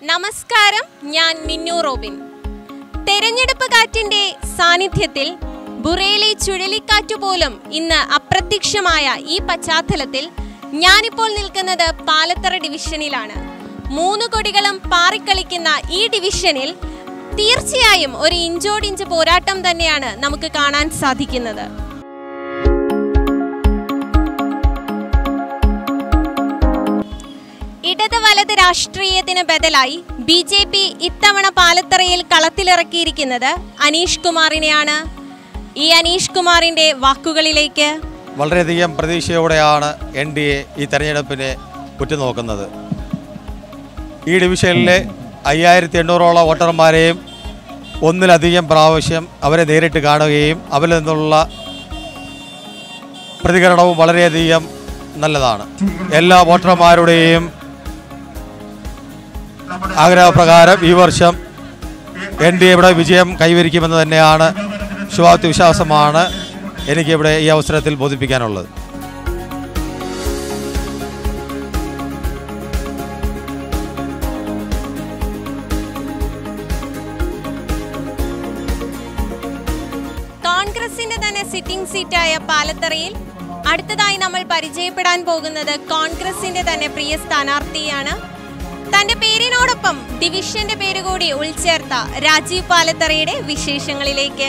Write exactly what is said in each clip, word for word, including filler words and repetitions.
നമസ്കാരം, ഞാൻ മിന്നു റോബിൻ. തെരഞ്ഞെടുപ്പ് കാറ്റിന്റെ സാന്നിധ്യത്തിൽ ബുറേലി ചുഴലിക്കാറ്റ് പോലും ഇന്ന് അപ്രത്യക്ഷമായ ഈ പശ്ചാത്തലത്തിൽ ഞാനിപ്പോൾ നിൽക്കുന്നത് പാലത്തറ ഡിവിഷനിലാണ്. മൂന്ന് കൊടികളും പാറിക്കളിക്കുന്ന ഈ ഡിവിഷനിൽ തീർച്ചയായും ഒരു ഇഞ്ചോടിഞ്ച് പോരാട്ടം തന്നെയാണ് നമുക്ക് കാണാൻ സാധിക്കുന്നത്. ഇടത് വലത് രാഷ്ട്രീയത്തിന് ബദലായി ബി ജെ പി ഇത്തവണ പാലത്തറയിൽ കളത്തിലിറക്കിയിരിക്കുന്നത് അനീഷ് കുമാറിനെയാണ്. ഈ അനീഷ് കുമാറിന്റെ വാക്കുകളിലേക്ക്. വളരെയധികം പ്രതീക്ഷയോടെയാണ് എൻ ഡി എ ഈ തെരഞ്ഞെടുപ്പിനെ ഉറ്റുനോക്കുന്നത്. ഈ ഡിവിഷനിലെ അയ്യായിരത്തി എണ്ണൂറോളം വോട്ടർമാരെയും ഒന്നിലധികം പ്രാവശ്യം അവരെ നേരിട്ട് കാണുകയും അവരിൽ നിന്നുള്ള പ്രതികരണവും വളരെയധികം നല്ലതാണ്. എല്ലാ വോട്ടർമാരുടെയും ആഗ്രഹപ്രകാരം ഈ വർഷം എൻ ഡി എയുടെ വിജയം കൈവരിക്കുമെന്ന് തന്നെയാണ് ശുഭാപ്തി വിശ്വാസമാണ് എനിക്കിവിടെ ഈ അവസരത്തിൽ ബോധിപ്പിക്കാനുള്ളത്. കോൺഗ്രസിന്റെ തന്നെ സിറ്റിംഗ് സീറ്റായ പാലത്തറയിൽ അടുത്തതായി നമ്മൾ പരിചയപ്പെടാൻ പോകുന്നത് കോൺഗ്രസിന്റെ തന്നെ പ്രിയ സ്ഥാനാർത്ഥിയാണ്. തന്റെ പേരിനോടൊപ്പം ഡിവിഷന്റെ പേര് കൂടി ഉൾച്ചേർത്ത രാജീവ് പാലത്തറയുടെ വിശേഷങ്ങളിലേക്ക്.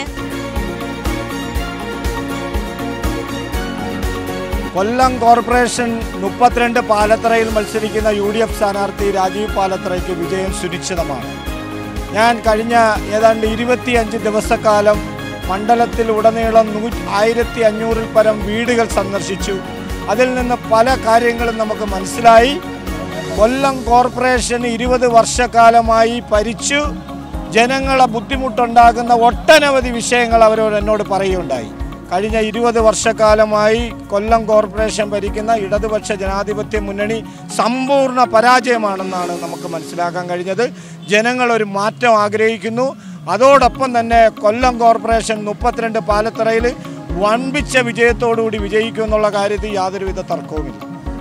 കൊല്ലം കോർപ്പറേഷൻ മുപ്പത്തിരണ്ട് പാലത്തറയിൽ മത്സരിക്കുന്ന യു ഡി എഫ് സ്ഥാനാർത്ഥി രാജീവ് പാലത്തറയ്ക്ക് വിജയം സുനിശ്ചിതമാണ്. ഞാൻ കഴിഞ്ഞ ഏതാണ്ട് ഇരുപത്തിയഞ്ച് ദിവസക്കാലം മണ്ഡലത്തിൽ ഉടനീളം നൂ ആയിരത്തി അഞ്ഞൂറിൽ പരം വീടുകൾ സന്ദർശിച്ചു. അതിൽ നിന്ന് പല കാര്യങ്ങളും നമുക്ക് മനസ്സിലായി. കൊല്ലം കോർപ്പറേഷൻ ഇരുപത് വർഷക്കാലമായി ഭരിച്ചു ജനങ്ങളെ ബുദ്ധിമുട്ടുണ്ടാകുന്ന ഒട്ടനവധി വിഷയങ്ങൾ അവരോട് എന്നോട് പറയുകയുണ്ടായി. കഴിഞ്ഞ ഇരുപത് വർഷക്കാലമായി കൊല്ലം കോർപ്പറേഷൻ ഭരിക്കുന്ന ഇടതുപക്ഷ ജനാധിപത്യ മുന്നണി സമ്പൂർണ്ണ പരാജയമാണെന്നാണ് നമുക്ക് മനസ്സിലാക്കാൻ കഴിഞ്ഞത്. ജനങ്ങൾ ഒരു മാറ്റം ആഗ്രഹിക്കുന്നു. അതോടൊപ്പം തന്നെ കൊല്ലം കോർപ്പറേഷൻ മുപ്പത്തിരണ്ട് പാലത്തറയിൽ വൻപിച്ച വിജയത്തോടുകൂടി വിജയിക്കും എന്നുള്ള കാര്യത്തിൽ യാതൊരുവിധ തർക്കവുമില്ല.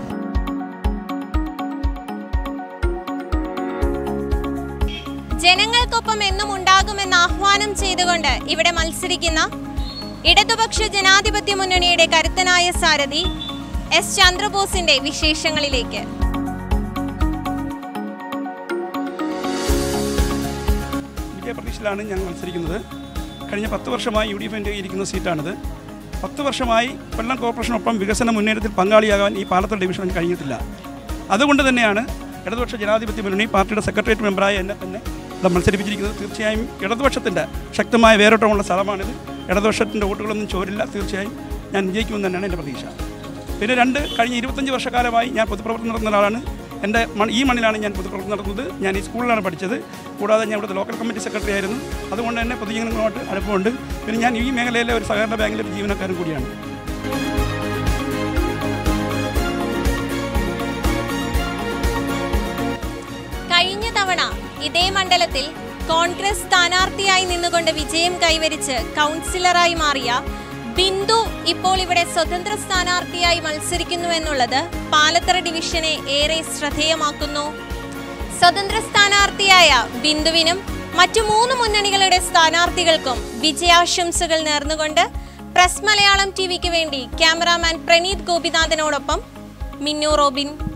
ജനങ്ങൾക്കൊപ്പം എന്നും ഉണ്ടാകുമെന്ന് ആഹ്വാനം ചെയ്തുകൊണ്ട് ഇവിടെ മത്സരിക്കുന്ന ഇടതുപക്ഷ ജനാധിപത്യ മുന്നണിയുടെ കരുത്തനായ സാരഥി എസ് ചന്ദ്രബോസിന്റെ വിശേഷങ്ങളിലേക്ക്. വിജയപ്രതീക്ഷയിലാണ് ഞാൻ മത്സരിക്കുന്നത്. കഴിഞ്ഞ പത്ത് വർഷമായി യു ഡി എഫിൻ്റെ ഇരിക്കുന്ന സീറ്റാണിത്. പത്ത് വർഷമായി കൊല്ലം കോർപ്പറേഷനൊപ്പം വികസന മുന്നേറ്റത്തിൽ പങ്കാളിയാകാൻ ഈ പാലത്തറ ഡിവിഷനിൽ കഴിഞ്ഞിട്ടില്ല. അതുകൊണ്ട് തന്നെയാണ് ഇടതുപക്ഷ ജനാധിപത്യ മുന്നണി പാർട്ടിയുടെ സെക്രട്ടേറിയറ്റ് മെമ്പറായ എന്നെ തന്നെ മത്സരിപ്പിച്ചിരിക്കുന്നത്. തീർച്ചയായും ഇടതുപക്ഷത്തിൻ്റെ ശക്തമായ വേരോട്ടമുള്ള സ്ഥലമാണിത്. ഇടതുപക്ഷത്തിൻ്റെ വോട്ടുകളൊന്നും ചോരില്ല. തീർച്ചയായും ഞാൻ വിജയിക്കുമെന്ന് തന്നെയാണ് എൻ്റെ പ്രതീക്ഷ. പിന്നെ രണ്ട്, കഴിഞ്ഞ ഇരുപത്തഞ്ച് വർഷക്കാലമായി ഞാൻ പൊതുപ്രവർത്തനം നടത്തുന്ന ഒരാളാണ്. എൻ്റെ ഈ മണ്ണിലാണ് ഞാൻ പൊതുപ്രവർത്തനം നടത്തുന്നത്. ഞാൻ ഈ സ്കൂളിലാണ് പഠിച്ചത്. കൂടാതെ ഞാൻ ഇവിടുത്തെ ലോക്കൽ കമ്മിറ്റി സെക്രട്ടറി ആയിരുന്നു. അതുകൊണ്ട് തന്നെ പൊതുജനങ്ങളുമായിട്ട് അടുപ്പമുണ്ട്. പിന്നെ ഞാൻ ഈ മേഖലയിലെ ഒരു സഹകരണ ബാങ്കിലെ ഒരു ജീവനക്കാരൻ കൂടിയാണ്. കഴിഞ്ഞ തവണ ഇതേ മണ്ഡലത്തിൽ കോൺഗ്രസ് സ്ഥാനാർത്ഥിയായി നിന്നുകൊണ്ട് വിജയം കൈവരിച്ച് കൗൺസിലറായി മാറിയ ബിന്ദു ഇപ്പോൾ ഇവിടെ സ്വതന്ത്ര സ്ഥാനാർത്ഥിയായി മത്സരിക്കുന്നു എന്നുള്ളത് പാലത്തറ ഡിവിഷനെ ഏറെ ശ്രദ്ധേയമാക്കുന്നു. സ്വതന്ത്ര സ്ഥാനാർത്ഥിയായ ബിന്ദുവിനും മറ്റു മൂന്ന് മുന്നണികളുടെ സ്ഥാനാർത്ഥികൾക്കും വിജയാശംസകൾ നേർന്നുകൊണ്ട് പ്രസ് മലയാളം ടി വിക്ക് വേണ്ടി ക്യാമറാമാൻ പ്രണീത് ഗോപിനാഥനോടൊപ്പം മിന്നു റോബിൻ.